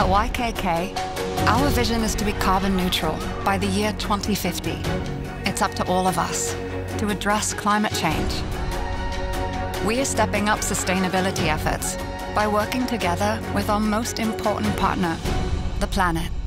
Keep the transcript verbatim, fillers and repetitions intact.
At Y K K, our vision is to be carbon neutral by the year twenty fifty. It's up to all of us to address climate change. We are stepping up sustainability efforts by working together with our most important partner, the planet.